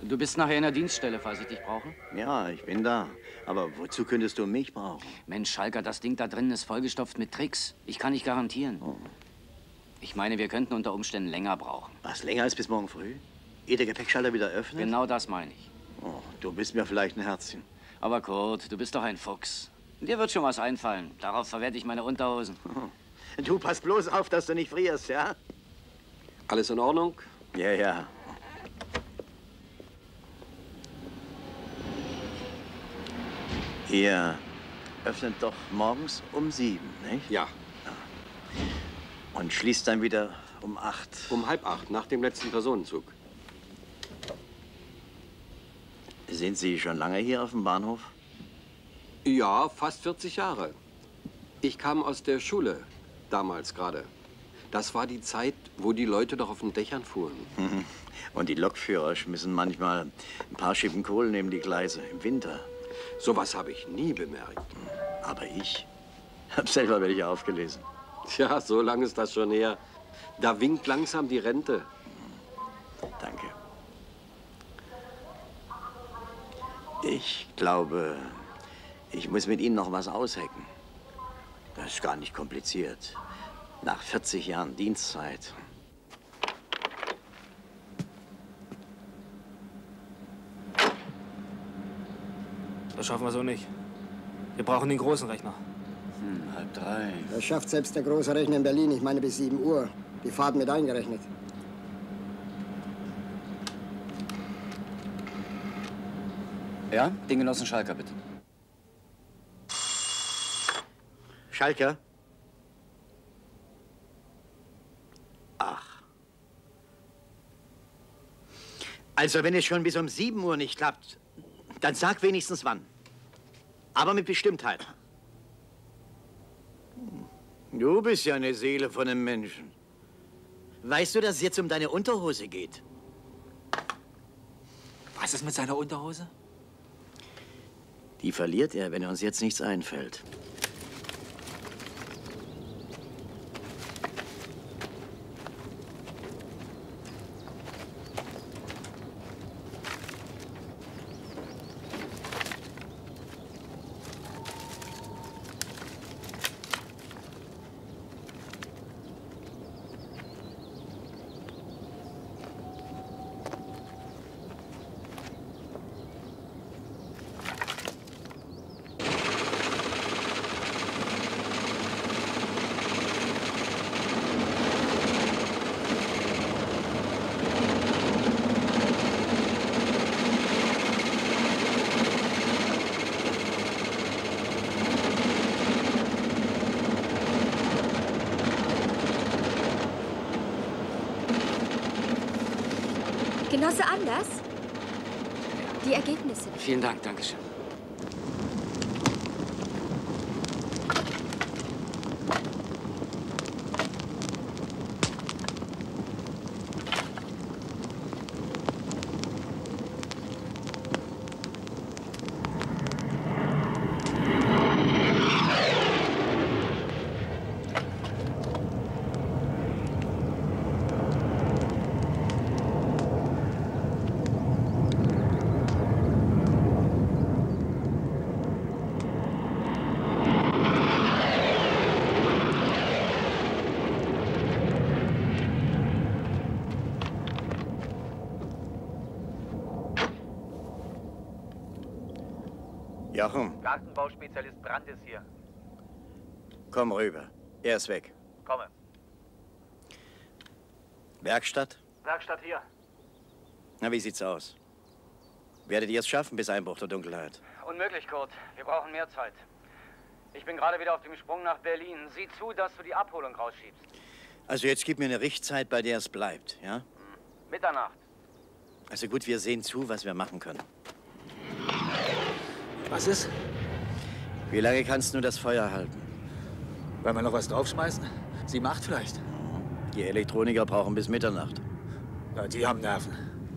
Du bist nachher in der Dienststelle, falls ich dich brauche? Ja, ich bin da. Aber wozu könntest du mich brauchen? Mensch, Schalker, das Ding da drinnen ist vollgestopft mit Tricks. Ich kann nicht garantieren. Oh. Ich meine, wir könnten unter Umständen länger brauchen. Was, länger als bis morgen früh? Ehe der Gepäckschalter wieder öffnet? Genau das meine ich. Oh, du bist mir vielleicht ein Herzchen. Aber Kurt, du bist doch ein Fuchs. Dir wird schon was einfallen. Darauf verwerte ich meine Unterhosen. Oh. Du pass bloß auf, dass du nicht frierst, ja? Alles in Ordnung? Ja, ja. Ihr öffnet doch morgens um sieben, nicht? Ja. Und schließt dann wieder um acht? Um halb acht, nach dem letzten Personenzug. Sind Sie schon lange hier auf dem Bahnhof? Ja, fast vierzig Jahre. Ich kam aus der Schule, damals gerade. Das war die Zeit, wo die Leute noch auf den Dächern fuhren. Und die Lokführer schmissen manchmal ein paar Schippen Kohle neben die Gleise im Winter. Sowas habe ich nie bemerkt. Aber ich habe selber welche aufgelesen. Tja, so lange ist das schon her. Da winkt langsam die Rente. Danke. Ich glaube, ich muss mit Ihnen noch was aushecken. Das ist gar nicht kompliziert. Nach vierzig Jahren Dienstzeit. Das schaffen wir so nicht. Wir brauchen den großen Rechner. Hm, halb drei. Das schafft selbst der große Rechner in Berlin, ich meine bis sieben Uhr. Die Fahrt mit eingerechnet. Ja, den Genossen Schalker, bitte. Schalker? Ach. Also, wenn es schon bis um sieben Uhr nicht klappt, dann sag wenigstens wann. Aber mit Bestimmtheit. Du bist ja eine Seele von einem Menschen. Weißt du, dass es jetzt um deine Unterhose geht? Was ist mit seiner Unterhose? Die verliert er, wenn uns jetzt nichts einfällt. Genosse Anders? Die Ergebnisse. Vielen Dank, danke schön. Jochen, Gartenbauspezialist Brandt ist hier. komm rüber. Er ist weg. Komme. Werkstatt? Werkstatt hier. Na, wie sieht's aus? Werdet ihr es schaffen bis Einbruch der Dunkelheit? Unmöglich, Kurt. Wir brauchen mehr Zeit. Ich bin gerade wieder auf dem Sprung nach Berlin. Sieh zu, dass du die Abholung rausschiebst. Also jetzt gib mir eine Richtzeit, bei der es bleibt, ja? Mitternacht. Also gut, wir sehen zu, was wir machen können. Was ist? Wie lange kannst du das Feuer halten? Wollen wir noch was draufschmeißen? Sieben, acht vielleicht. Die Elektroniker brauchen bis Mitternacht. Ja, die haben Nerven.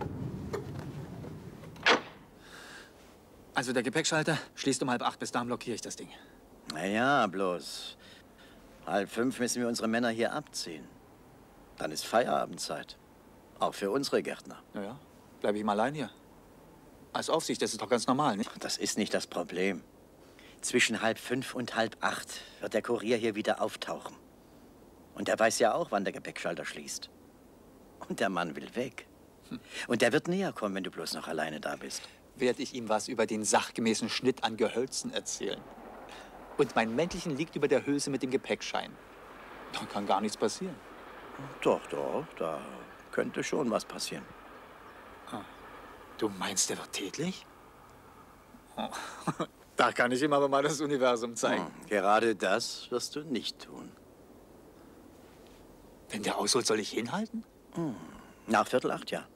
Also der Gepäckschalter schließt um halb acht, bis dahin blockiere ich das Ding. Na ja, bloß halb fünf müssen wir unsere Männer hier abziehen. Dann ist Feierabendzeit. Auch für unsere Gärtner. Na ja, bleibe ich mal allein hier. Als Aufsicht, das ist doch ganz normal, nicht? Das ist nicht das Problem. Zwischen halb fünf und halb acht wird der Kurier hier wieder auftauchen. Und er weiß ja auch, wann der Gepäckschalter schließt. Und der Mann will weg. Hm. Und der wird näher kommen, wenn du bloß noch alleine da bist. Werde ich ihm was über den sachgemäßen Schnitt an Gehölzen erzählen. Und mein Mäntelchen liegt über der Hülse mit dem Gepäckschein. Dann kann gar nichts passieren. Doch, doch, da könnte schon was passieren. Ah. Du meinst, der wird tätlich? Oh. Da kann ich ihm aber mal das Universum zeigen. Hm, gerade das wirst du nicht tun. Wenn der ausholt, soll ich hinhalten? Hm. Nach Viertel acht, ja.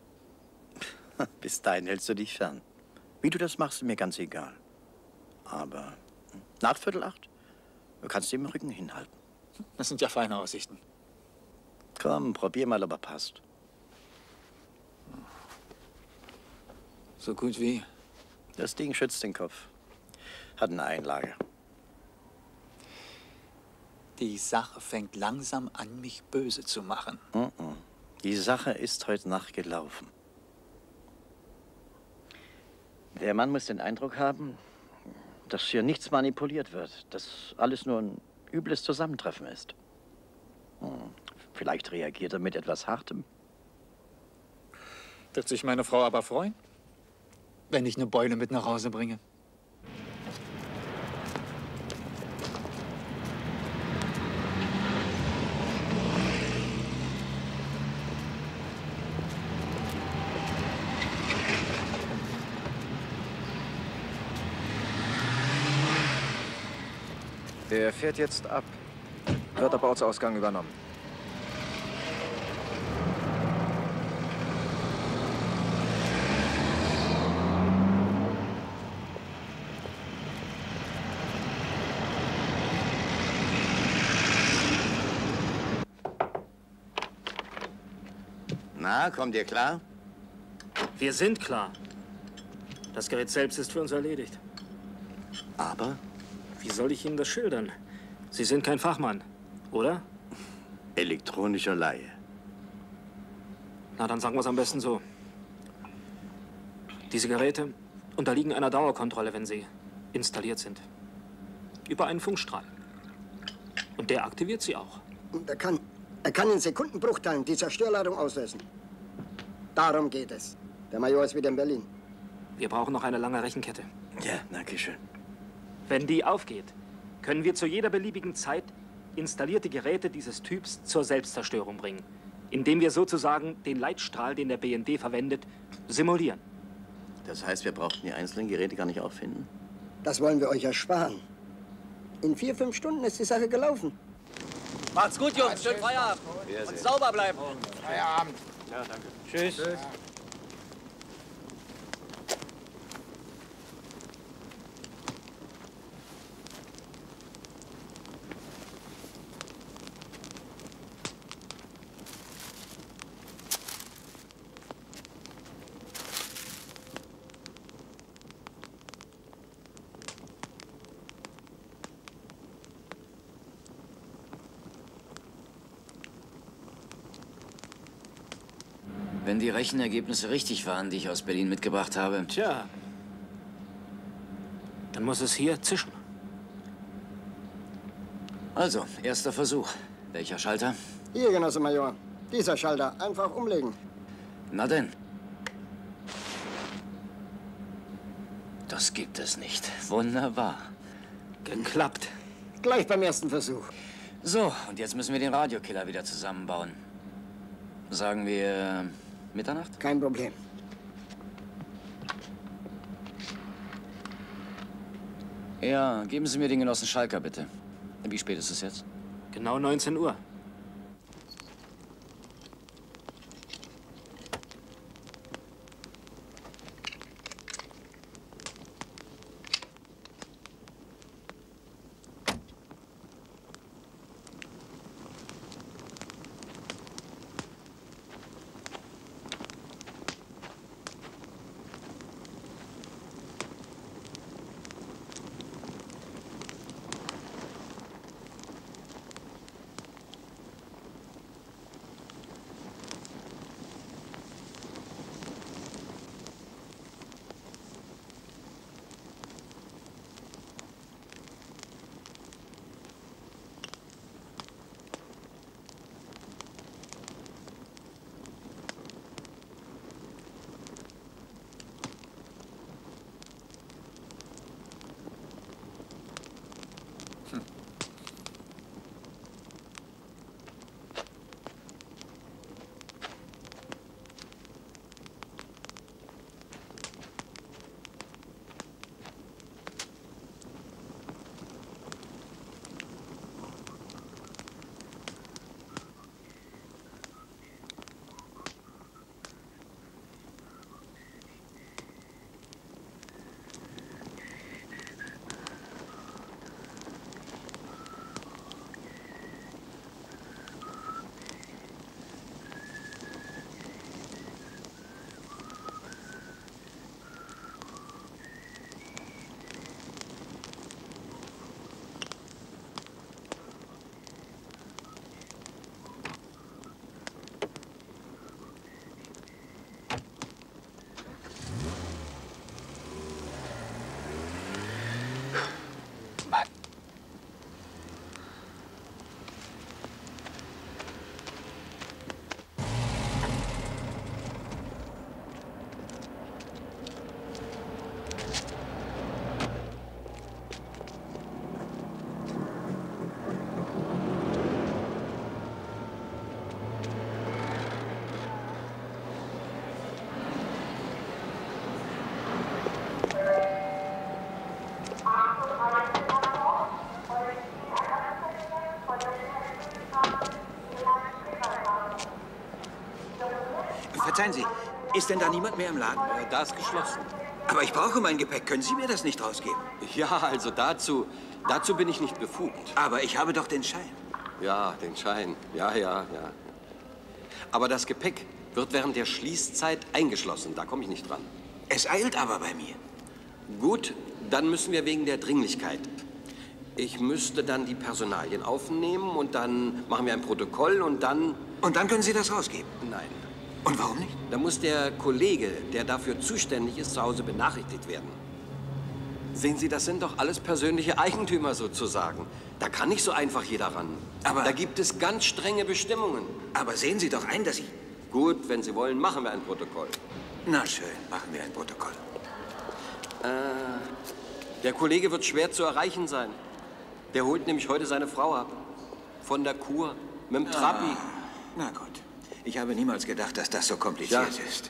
Bis dahin hältst du dich fern. Wie du das machst, ist mir ganz egal. Aber nach Viertel acht, du kannst ihm im Rücken hinhalten. Das sind ja feine Aussichten. Komm, probier mal, ob er passt. So gut wie? Das Ding schützt den Kopf. Hat eine Einlage. Die Sache fängt langsam an, mich böse zu machen. Mm-mm. Die Sache ist heute Nacht gelaufen. Der Mann muss den Eindruck haben, dass hier nichts manipuliert wird, dass alles nur ein übles Zusammentreffen ist. Hm. Vielleicht reagiert er mit etwas Hartem. Wird sich meine Frau aber freuen, wenn ich eine Beule mit nach Hause bringe? Der fährt jetzt ab. Wird ab Ortsausgang übernommen. Na, kommt ihr klar? Wir sind klar. Das Gerät selbst ist für uns erledigt. Aber? Wie soll ich Ihnen das schildern? Sie sind kein Fachmann, oder? Elektronischer Laie. Na, dann sagen wir es am besten so. Diese Geräte unterliegen einer Dauerkontrolle, wenn sie installiert sind. Über einen Funkstrahl. Und der aktiviert sie auch. Und er kann, er kann in Sekundenbruchteilen die Zerstörladung auslösen. Darum geht es. Der Major ist wieder in Berlin. Wir brauchen noch eine lange Rechenkette. Ja, danke schön. Wenn die aufgeht, können wir zu jeder beliebigen Zeit installierte Geräte dieses Typs zur Selbstzerstörung bringen, indem wir sozusagen den Leitstrahl, den der B N D verwendet, simulieren. Das heißt, wir brauchten die einzelnen Geräte gar nicht auffinden? Das wollen wir euch ersparen. In vier, fünf Stunden ist die Sache gelaufen. Macht's gut, Jungs. Schönen Feierabend. Und sauber bleiben. Feierabend. Ja, danke. Tschüss. Tschüss. Wenn die Rechenergebnisse richtig waren, die ich aus Berlin mitgebracht habe. Tja, dann muss es hier zischen. Also, erster Versuch. Welcher Schalter? Hier, Genosse Major. Dieser Schalter. Einfach umlegen. Na denn. Das gibt es nicht. Wunderbar. Geklappt. Gleich beim ersten Versuch. So, und jetzt müssen wir den Radiokiller wieder zusammenbauen. Sagen wir Mitternacht? Kein Problem. Ja, geben Sie mir den Genossen Schalker, bitte. Wie spät ist es jetzt? Genau neunzehn Uhr. Verzeihen Sie, ist denn da niemand mehr im Laden? Äh, da ist geschlossen. Aber ich brauche mein Gepäck. Können Sie mir das nicht rausgeben? Ja, also dazu, dazu bin ich nicht befugt. Aber ich habe doch den Schein. Ja, den Schein. Ja, ja, ja. Aber das Gepäck wird während der Schließzeit eingeschlossen. Da komme ich nicht dran. Es eilt aber bei mir. Gut, dann müssen wir wegen der Dringlichkeit. Ich müsste dann die Personalien aufnehmen und dann machen wir ein Protokoll und dann... Und dann können Sie das rausgeben? Nein. Und warum nicht? Da muss der Kollege, der dafür zuständig ist, zu Hause benachrichtigt werden. Sehen Sie, das sind doch alles persönliche Eigentümer sozusagen. Da kann nicht so einfach jeder ran. Aber... Da gibt es ganz strenge Bestimmungen. Aber sehen Sie doch ein, dass ich... Gut, wenn Sie wollen, machen wir ein Protokoll. Na schön, machen wir ein Protokoll. Äh, der Kollege wird schwer zu erreichen sein. Der holt nämlich heute seine Frau ab. Von der Kur, mit dem Trabi. Ah, na gut. Ich habe niemals gedacht, dass das so kompliziert ja. ist.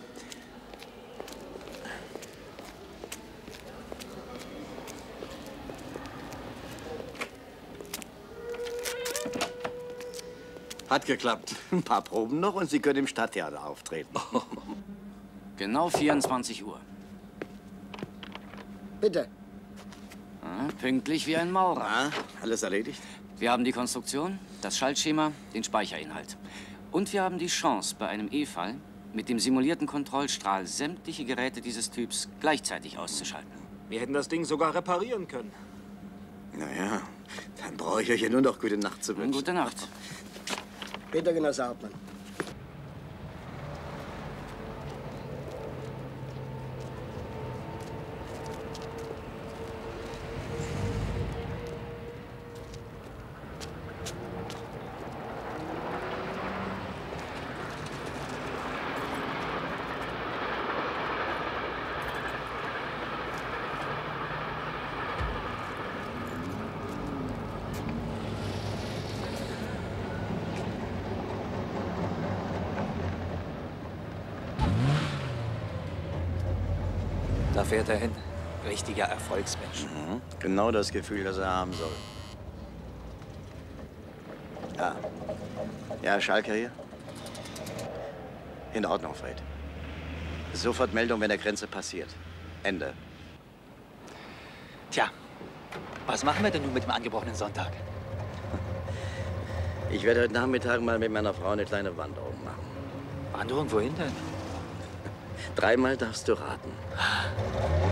Hat geklappt. Ein paar Proben noch und Sie können im Stadttheater auftreten. Genau vierundzwanzig Uhr. Bitte. Ah, pünktlich wie ein Maurer. Ah, alles erledigt? Wir haben die Konstruktion, das Schaltschema, den Speicherinhalt. Und wir haben die Chance, bei einem E-Fall mit dem simulierten Kontrollstrahl sämtliche Geräte dieses Typs gleichzeitig auszuschalten. Wir hätten das Ding sogar reparieren können. Naja, dann brauche ich euch ja nur noch gute Nacht zu wünschen. Gute Nacht. Bitte, Genosse Hartmann. Da fährt er hin. Richtiger Erfolgsmensch. Mhm. Genau das Gefühl, das er haben soll. Ja. Ja, Schalke hier? In Ordnung, Fred. Sofort Meldung, wenn der Grenze passiert. Ende. Tja, was machen wir denn nun mit dem angebrochenen Sonntag? Ich werde heute Nachmittag mal mit meiner Frau eine kleine Wanderung machen. Wanderung? Wohin denn? Dreimal darfst du raten.